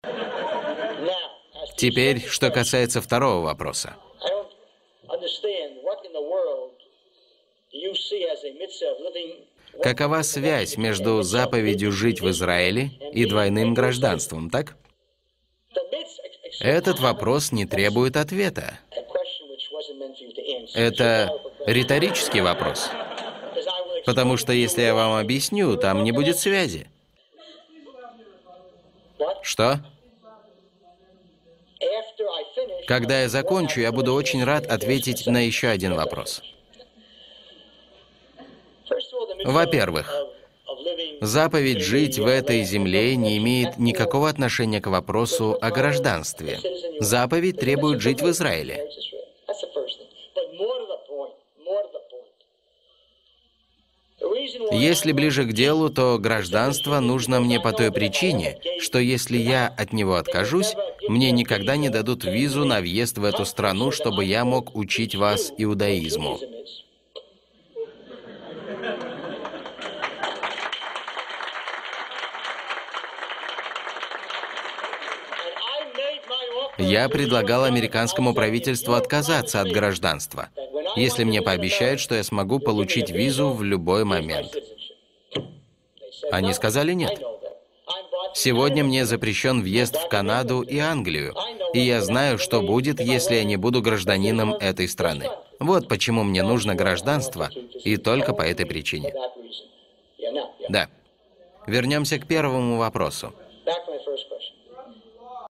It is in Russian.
Теперь, что касается второго вопроса. Какова связь между заповедью жить в Израиле и двойным гражданством, так? Этот вопрос не требует ответа. Это риторический вопрос. Потому что если я вам объясню, там не будет связи. Что? Когда я закончу, я буду очень рад ответить на еще один вопрос. Во-первых, заповедь жить в этой земле не имеет никакого отношения к вопросу о гражданстве. Заповедь требует жить в Израиле. Если ближе к делу, то гражданство нужно мне по той причине, что если я от него откажусь, мне никогда не дадут визу на въезд в эту страну, чтобы я мог учить вас иудаизму. Я предлагал американскому правительству отказаться от гражданства, если мне пообещают, что я смогу получить визу в любой момент. Они сказали нет. Сегодня мне запрещен въезд в Канаду и Англию, и я знаю, что будет, если я не буду гражданином этой страны. Вот почему мне нужно гражданство, и только по этой причине. Да. Вернемся к первому вопросу.